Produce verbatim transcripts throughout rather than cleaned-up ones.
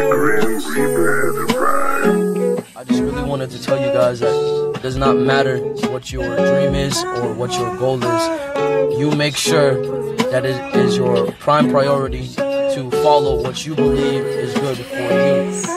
I just really wanted to tell you guys that it does not matter what your dream is or what your goal is. You make sure that it is your prime priority to follow what you believe is good for you.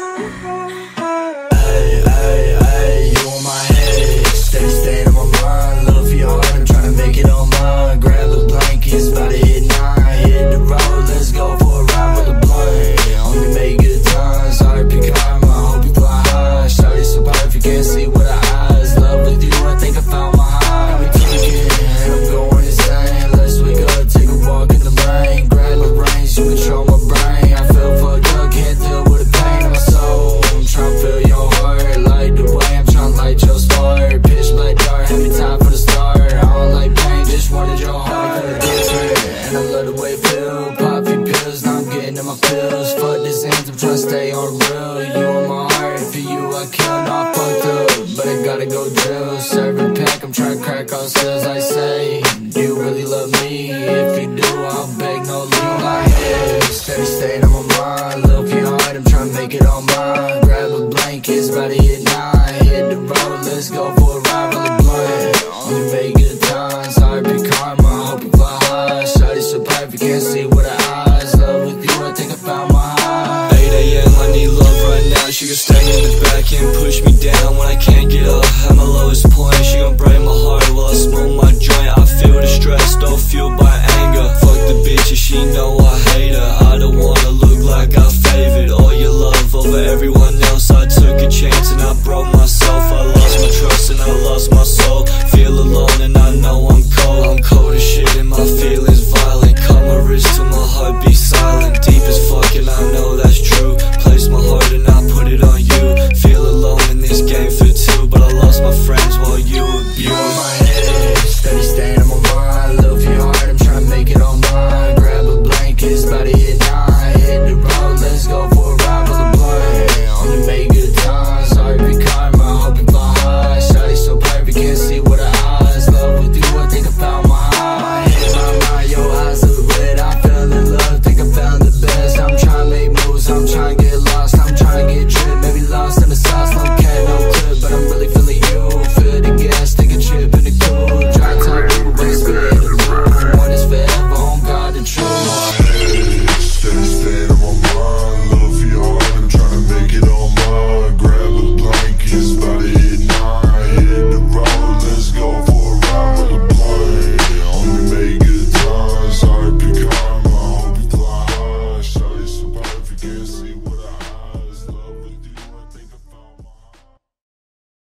Ay, ay, ay, you on my head, steady state on my mind. Love for your heart, I'm trying to make it on mine. Grab the blankets, about to hit nine. Hit the road, let's go for a ride with a blunt. Only make good times, R P karma, I hope you fly high. Shawty so perfect, can't see with her eyes. Love with you, I think I found my high. Got me tweaking, and I'm going insane. Let's wake up, take a walk in the rain. Grab my brains, you control my brain. I feel fucked up, can't deal with the pain in my soul. I'm trying to feel your heart, light the way, I'm trying to light your spark. Pitch black dark, have me time for the start. I don't like pain, just wanted your heart. Got a different, and I love the way it feel. Pop your pills, now I'm getting in my pills. Fuck this ends, I'm trying to stay on real. You on my heart, for you I kill. No, I fucked up, but I gotta go drill. Serving pack, I'm trying to crack all sales. I say, do you really love me? If you do, I'll beg no leave. My head, steady state on my mind. Love for your heart, I'm trying to make it all mine. Grab a blanket, it's about to hit nine. Hit the road, let's go for a ride with a blunt. Only make good times, R P karma, I hope you fly high. Shawty so perfect, can't see with her eyes. Love with you, I think I found my high. eight A M, I need love right now. She can stand in the back and push me down when I can't get up. At my lowest point, she gon' break my heart while I smoke